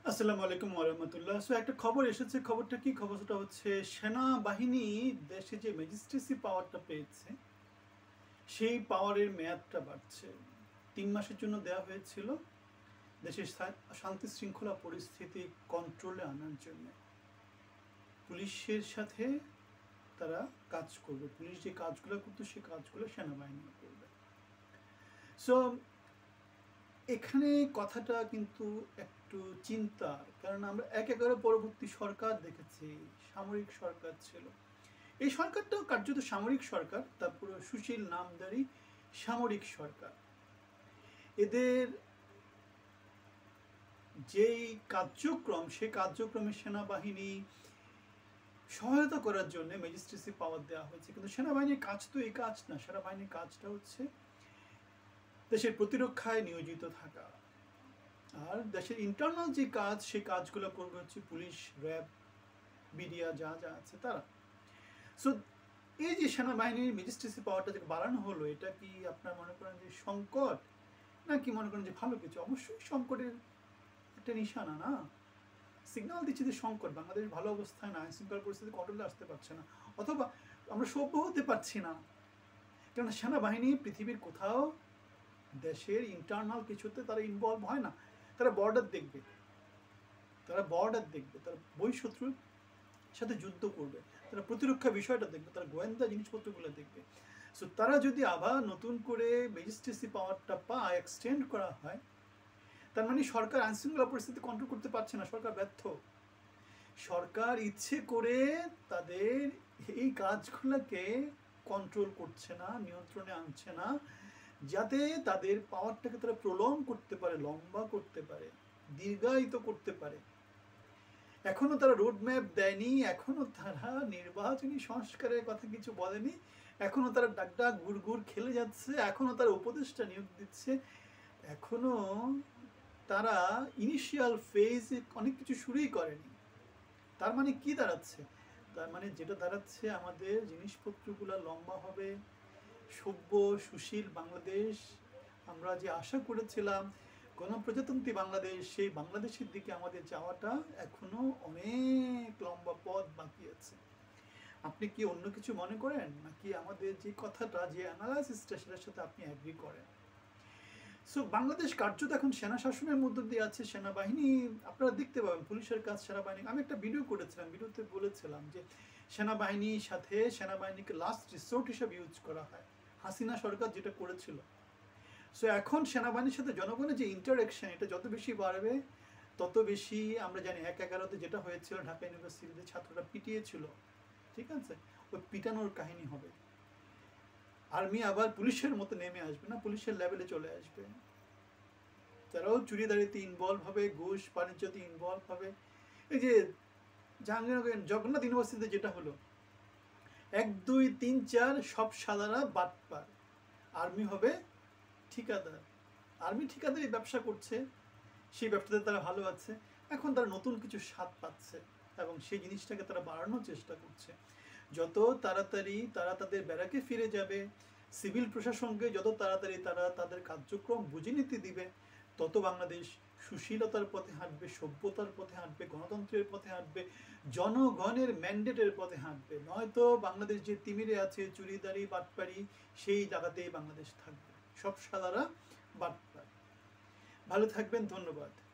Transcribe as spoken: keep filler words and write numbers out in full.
আসসালামু আলাইকুম ওয়া রাহমাতুল্লাহ। সো একটা খবর এসেছে, খবরটা কি? খবরটা হচ্ছে সেনাবাহিনী দেশে যে ম্যাজিস্ট্রেসি পাওয়ারটা পেয়েছে, সেই পাওয়ারের মেয়াদটা বাড়ছে। তিন মাসের জন্য দেওয়া হয়েছিল দেশের শান্তি শৃঙ্খলা পরিস্থিতি কন্ট্রোলে আনার জন্য। পুলিশের সাথে তারা কাজ করবে, পুলিশ যে কাজগুলো করতো সেই কাজগুলো সেনাবাহিনী করবে। সো এখানে কথাটা কিন্তু একটু চিন্তার, কারণ আমরা এক এগারো পরবর্তী সরকার দেখেছি, সামরিক সরকার ছিল। এই সরকারটাও কার্যত সামরিক সরকার, তারপরে সুশীল নামধারী সামরিক সরকার। এদের যেই কার্যক্রম, সেই কার্যক্রমে সেনাবাহিনী সহায়তা করার জন্য ম্যাজিস্ট্রেসি পাওয়ার দেওয়া হয়েছে, কিন্তু সেনাবাহিনীর কাজ তো এই কাজ না। সেনাবাহিনীর কাজটা হচ্ছে দেশের প্রতিরক্ষায় নিয়োজিত থাকা, আর দেশের ইন্টারনাল যে কাজ, সেই কাজগুলো করবে হচ্ছে পুলিশ, র্যাব, মিডিয়া যা যা আছে তারা। সো এই যে সেনাবাহিনীর ম্যাজিস্ট্রেসি পাওয়ারটা যে বাড়ানো হলো, এটা কি আপনার মনে করেন যে সংকট, নাকি মনে করেন যে ভালো কিছু? অবশ্যই সংকটের একটা নিশানা, না? সিগন্যাল দিচ্ছে যে সংকট, বাংলাদেশ ভালো অবস্থায় না, আইন শৃঙ্খলা পরিস্থিতি কন্ট্রোলে আসতে পারছে না, অথবা আমরা সভ্য হতে পারছি না। কেননা সেনাবাহিনী পৃথিবীর কোথাও দেশের ইন্টারনাল কিছুতে তারা ইনভলভ হয় না। তারা বর্ডার দেখবে, তারা বর্ডার দেখবে, তারা বহিঃশত্রুর সাথে যুদ্ধ করবে, তারা প্রতিরক্ষা বিষয়টা দেখবে, তারা গোয়েন্দা জিনিসপত্রগুলো দেখবে। সো তারা যদি আবার নতুন করে ম্যাজিস্ট্রেসি পাওয়ারটা পায়, এক্সটেন্ড করা হয়, তার মানে সরকার আইন শৃঙ্খলা পরিস্থিতি কন্ট্রোল করতে পারছে না, সরকার ব্যর্থ। সরকার ইচ্ছে করে তাদের এই কাজগুলোকে কন্ট্রোল করছে না, নিয়ন্ত্রণে আনছে না, যাতে তাদের পাওয়ারটাকে তারা প্রলং করতে পারে, লম্বা করতে পারে, দীর্ঘায়িত করতে পারে। এখনো তারা রোডম্যাপ দেয়নি, এখনো তারা নির্বাচনী সংস্কারের কথা কিছু বলেনি, এখনো তারা ডাক ডাক গুড় গুড় খেলে যাচ্ছে, এখনো তারা উপদেষ্টা নিয়োগ দিচ্ছে, এখনো তারা ইনিশিয়াল ফেজে অনেক কিছু শুরুই করেনি। তার মানে কি দাঁড়াচ্ছে? তার মানে যেটা দাঁড়াচ্ছে, আমাদের জিনিসপত্রগুলো লম্বা হবে, সভ্য সুশীল বাংলাদেশ আমরা যে আশা করেছিলাম, গণপ্রজাতন্ত্রী বাংলাদেশ, সেই বাংলাদেশের দিকে আমাদের যাওয়াটা এখনো অনেক লম্বা পথ বাকি আছে। আপনি কি অন্য কিছু মনে করেন, নাকি আমাদের যে কথাটা, যে অ্যানালাইসিসটা, সেটার সাথে আপনি অ্যাগ্রি করেন? সো বাংলাদেশ কার্যত এখন সেনা শাসনের মধ্য দিয়ে আছে। সেনাবাহিনী আপনারা দেখতে পাবেন, পুলিশের কাজ সেনাবাহিনী। আমি একটা ভিডিও করেছিলাম, ভিডিওতে বলেছিলাম যে সেনাবাহিনীর সাথে সেনাবাহিনীকে লাস্ট রিসোর্ট হিসেবে ইউজ করা হয়, হাসিনা সরকার যেটা করেছিল। সো এখন সেনাবাহিনীর সাথে জনগণের যে ইন্টারাকশন, এটা যত বেশি বাড়বে, তত বেশি আমরা জানি এক এগারোতে যেটা হয়েছিল, ঢাকা ইউনিভার্সিটিতে ছাত্ররা পিটিয়েছিল, ঠিক আছে, ওই পিটানোর কাহিনী হবে। আর্মি আবার পুলিশের মতো নেমে আসবে না, পুলিশের লেভেলে চলে আসবে। তারাও চুরিদারিতে ইনভলভ হবে, ঘুষ বাণিজ্যতে ইনভলভ হবে। এই যে জাহাঙ্গীরনগর জগন্নাথ ইউনিভার্সিটিতে যেটা হলো, এক দুই তিন চার সব সাদারা বাটপার, আর্মি হবে ঠিকাদার। আর্মি ঠিকাদারি ব্যবসা করছে, সেই ব্যবসাতে তারা ভালো আছে। এখন তারা নতুন কিছু স্বাদ পাচ্ছে এবং সেই জিনিসটাকে তারা বাড়ানোর চেষ্টা করছে। যত তাড়াতাড়ি তারা তাদের ব্যারাকে ফিরে যাবে, সিভিল প্রশাসনকে যত তাড়াতাড়ি তারা তাদের কার্যক্রম বুঝে নিতে দিবে, তত বাংলাদেশ সুশীলতার পথে হাঁটবে, সভ্যতার পথে হাঁটবে, গণতন্ত্রের পথে হাঁটবে, জনগণের ম্যান্ডেটের পথে হাঁটবে। নয়তো বাংলাদেশ যে তিমিরে আছে, চুরিদারি বাটপারি, সেই জায়গাতেই বাংলাদেশ থাকবে, সব সাদারা বাটপার। ভালো থাকবেন, ধন্যবাদ।